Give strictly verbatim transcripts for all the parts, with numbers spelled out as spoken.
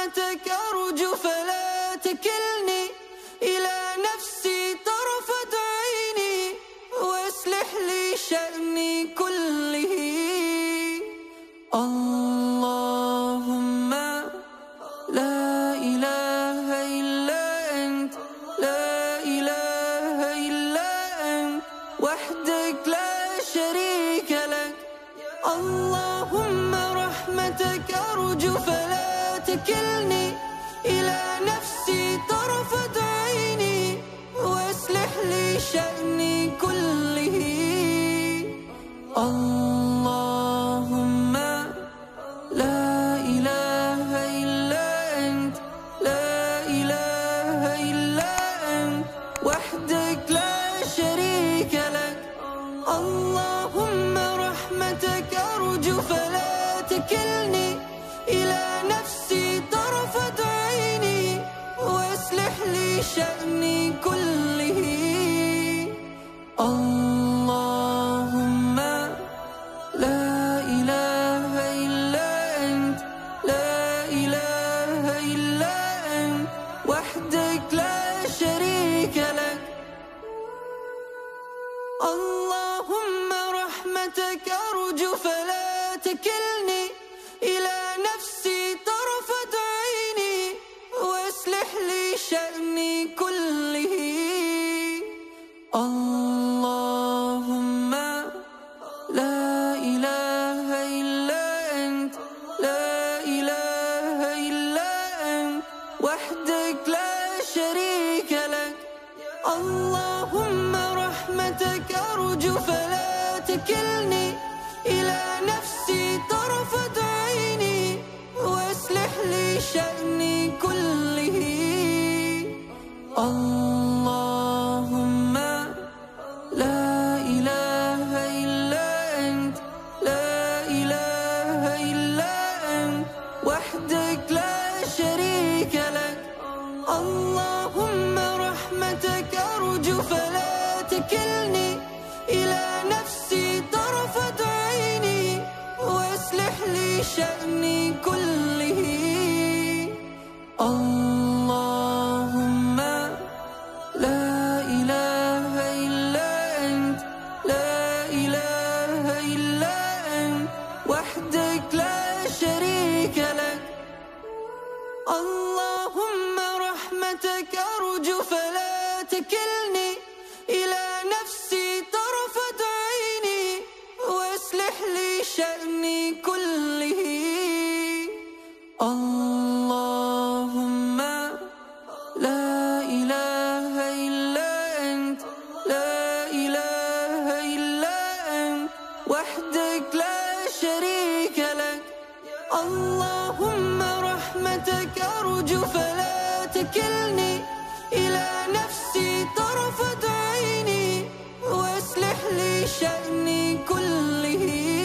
رحمتك أرجو فلا تكلني إلى نفسي طرفة عيني واصلح لي شأني كله. اللهم لا إله إلا أنت، لا إله إلا أنت وحدك لا شريك لك. اللهم رحمتك أرجو فلا تكلني إلى نفسي طرفة عيني واصلح لي شأني كله. اللهم لا إله إلا أنت، لا إله إلا أنت وحدك لا شريك لك. اللهم رحمتك أرجو فلا تكلني إلى نفسي طرفة عيني واصلح لي شأني كله. اللهم لا إله إلا أنت، لا إله إلا أنت وحدك لا شريك لك. اللهم رحمتك أرجو فلا تكلني إلى نفسي طرفة عيني واصلح لي شأني كله. اللهم لا إله إلا أنت، لا إله إلا أنت وحدك لا شريك لك. اللهم رحمتك أرجو فلا تكلني إلى نفسي طرفة عيني واصلح لي شأني كله. اللهم لا إله إلا أنت، لا إله إلا أنت وحدك لا شريك لك. اللهم رحمتك أرجو فلا تكلني إلى نفسي طرفة عيني واصلح لي شأني كله. اللهم لا إله إلا أنت، لا إله إلا أنت وحدك لا شريك لك. اللهم رحمتك أرجو فلا تكلني إلى نفسي طرفة عيني واصلح لي شأني كله. اللهم لا إله إلا أنت، لا إله إلا أنت وحدك لا شريك لك. اللهم رحمتك أرجو فلا تكلني إلى نفسي طرفة عيني واصلح لي شأني كله.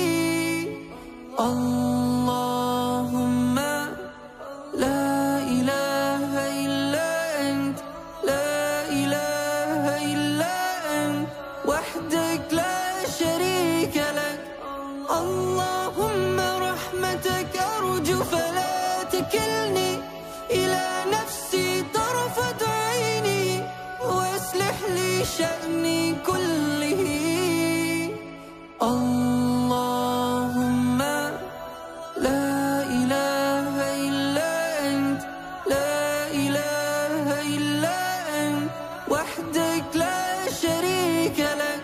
اللهم لا إله إلا أنت، لا إله إلا أنت وحدك لا شريك لك. اللهم رحمتك أرجو فلا تكلني إلى نفسي طرفة عيني واصلح لي شأني كله. اللهم لا إله إلا أنت، لا إله إلا أنت وحدك لا شريك لك.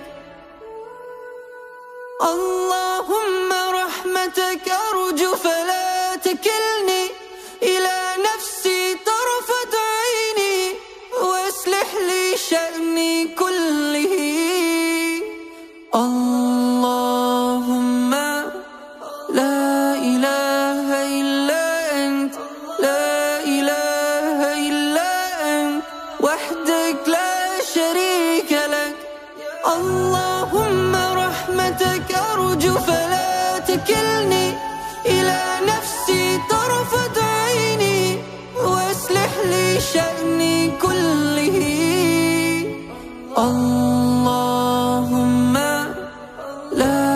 اللهم رحمتك أرجو فلا تكلني إلى نفسي طرفة عيني واصلح لي شأني كله. اللهم لا إله إلا أنت، لا إله إلا أنت وحدك لا شريك لك. اللهم رحمتك أرجو فلا تكلني إلى نفسي طرفة عيني واصلح لي شأني كله. اللهم لا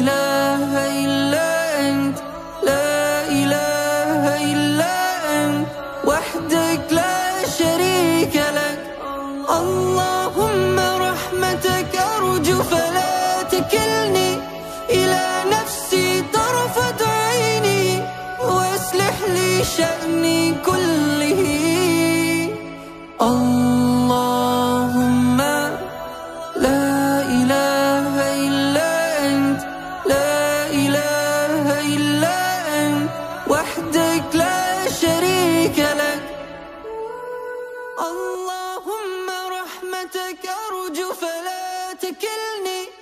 إله إلا أنت، لا إله إلا أنت اللهم رحمتك أرجو فلا تكلني إلى نفسي طرفة عيني، وأصلح لي شأني كله. اللهم لا إله إلا أنت، لا إله إلا أنت وحدك لا شريك لك. اللهم رحمتك أرجو فلا تكلني